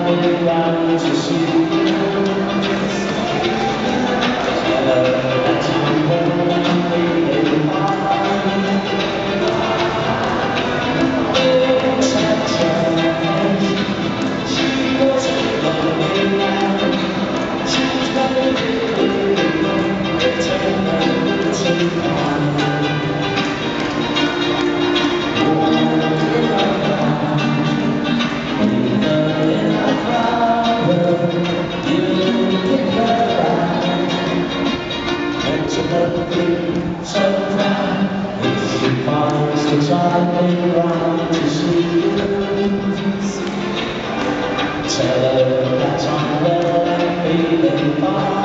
coming round to see you. Tell her that you won't be fine. It's a change. She wasn't lonely now. She's gonna be returning to mine. So proud if she finds that I've been round to see you. Tell her that I'm well and feeling fine.